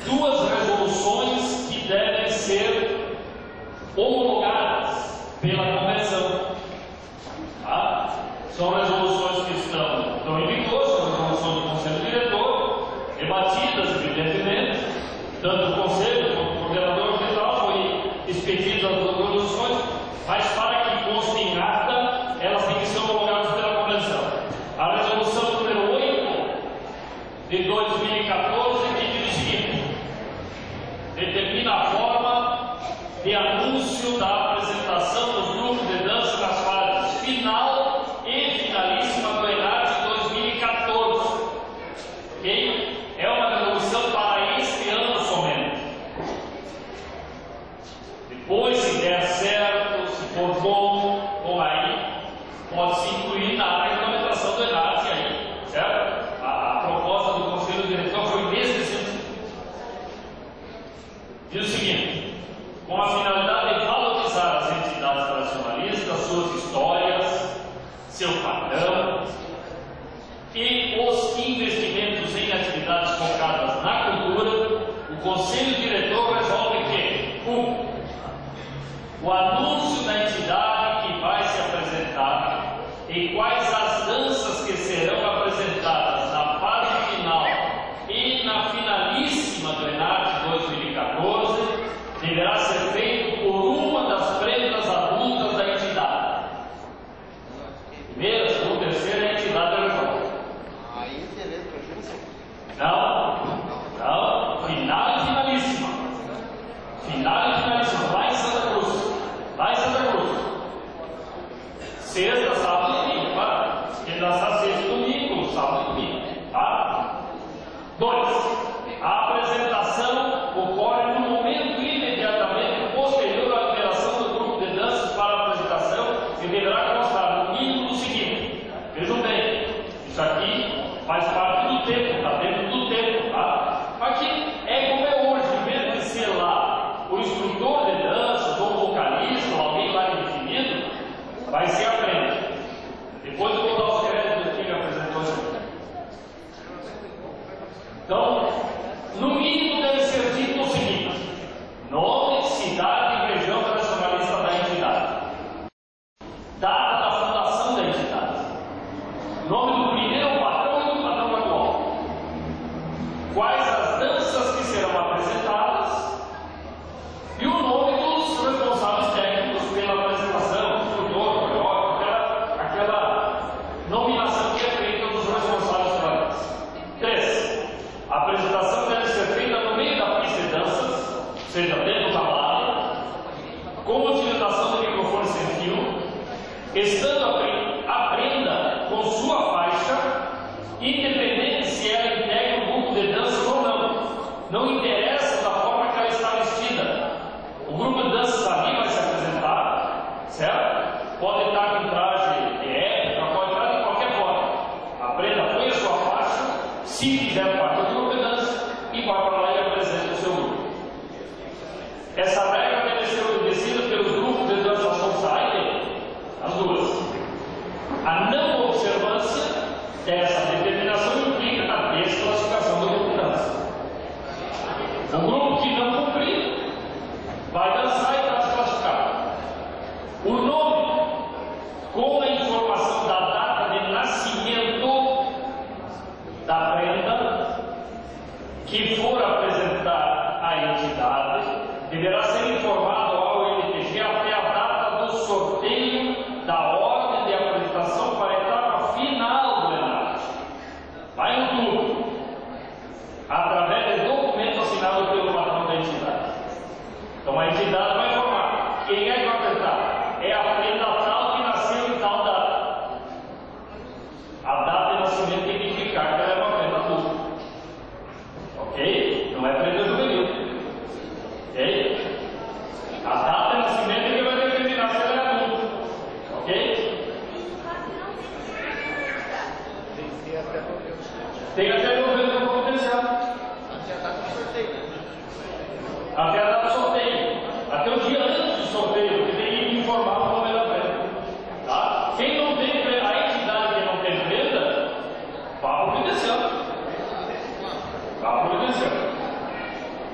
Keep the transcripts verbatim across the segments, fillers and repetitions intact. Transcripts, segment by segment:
duas resoluções que devem ser homologadas pela convenção. Tá? São resoluções que estão, estão em vigor, são resoluções do Conselho Diretor, debatidas, evidentemente, tanto o Conselho quanto o Coordenador Geral, foi expedidas as resoluções, mas para que constem em ata, elas têm que ser homologadas pela convenção. A resolução número oito de dois mil e quatorze diz o seguinte: determina a forma de anúncio da apresentação dos grupos de dança nas fases final e finalíssima do ENARTE dois mil e quatorze. Ok? É uma resolução para este ano somente. Depois, se der certo, se for bom, bom aí, pode-se incluir na regulamentação do ENARTE aí, certo? A, a proposta do Conselho Diretor foi nesse sentido. Diz o seguinte: com a finalidade de valorizar as entidades tradicionalistas, suas histórias, seu padrão e os investimentos em atividades focadas na cultura, o Conselho Diretor resolve que um, o anúncio da entidade que vai se apresentar e quais as danças que serão apresentadas na fase final e na finalíssima do ENARTE dois mil e quatorze deverá ser feito por uma das prendas adultas da entidade. Primeira, segunda, terceira é a entidade resolve. Aí, beleza, Não, não, final e finalíssima. Final e finalíssima, lá em Santa Cruz. Lá em Santa Cruz. Sexta, sábado e domingo, tá? Ele dança sexta e domingo, sábado e domingo, tá? Dois, a apresentação ocorre no momento imediatamente posterior à liberação do grupo de danças para a apresentação e deverá constar no mínimo do seguinte. Vejam bem, isso aqui faz parte do tempo, está dentro do tempo, tá? Aqui é como é hoje, em vez de ser lá o instrutor de dança, ou o vocalista, ou alguém lá definido, vai ser a frente. Depois eu vou dar os créditos do que apresentou isso. Então, no mínimo deve ser dito o seguinte: nome, cidade e região tradicionalista da entidade, data da fundação da entidade, nome do primeiro patrão e do patrão atual, quais as danças que serão apresentadas e o nome dos responsáveis técnicos pela apresentação, instrutor, coreógrafo, aquela, aquela nominação que é feita dos responsáveis pela dança. Três, a apresentação deve ser feita no meio da pista de danças, seja dentro da balada, com utilização do microfone sem fio, estando a pre- a prenda com sua faixa, independente se ela integra o grupo de dança ou não. Não interessa da forma que ela está vestida. O grupo de dança ali vai se apresentar, certo? Pode estar com traje de época, pode estar de qualquer forma. A prenda põe a sua faixa, se quiser parte do grupo de dança, e vai para lá e apresenta o seu grupo. Essa regra deve ser obedecida pelos grupos de dança society, as duas. A não observância dessa determinação implica a desclassificação do grupo de dança. O grupo que não cumprir vai dançar e está desclassificado. O nome com a informação da data de nascimento da prenda que for apresentar à entidade deverá ser informado ao M T G até a data do sorteio da ordem de apresentação para a etapa final do ENARTE. Vai em outubro, através de documento assinado pelo patrão da entidade. Então a entidade vai informar quem é que vai apresentar. É a prenda tal que nasceu em tal data. A data de nascimento tem que indicar que ela é uma prenda adulta. Ok? Não é prenda juvenil. Ok? A data de nascimento é que vai determinar se ela é adulta. Ok? Tem até novembro para potencial. Até a data do sorteio. Até a data do sorteio. Até o dia antes do sorteio, que tem que informar o nome da prenda. Tá? Quem não tem prenda, a entidade que não tem prenda, vá providenciando. Vá providenciando.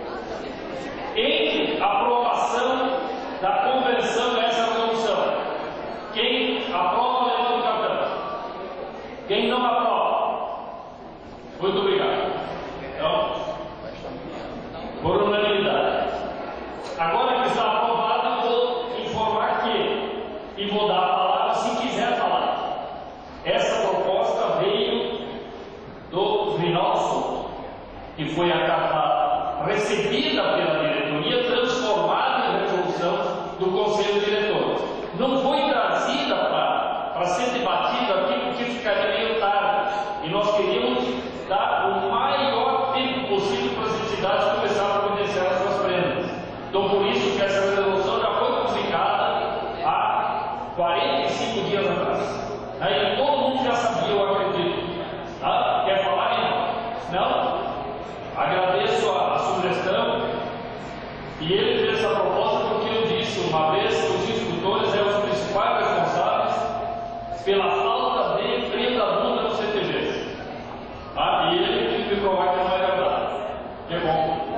foi a carta recebida pela diretoria, transformada em resolução do Conselho Diretor. Não foi trazida para ser debatida aqui porque ficaria meio tarde. E nós queríamos dar o maior tempo possível para as entidades começarem a providenciar as suas prendas. Então, por isso que essa resolução já foi publicada há quarenta e cinco dias atrás. Aí todo mundo já sabia, eu acredito. Tá? Quer falar, irmão? Não? Agradeço a, a sugestão. E ele fez essa proposta porque eu disse uma vez que os instrutores eram os principais responsáveis pela falta de prenda bunda no C T G. Tá? E ele tem que me provar que não é verdade. Que bom.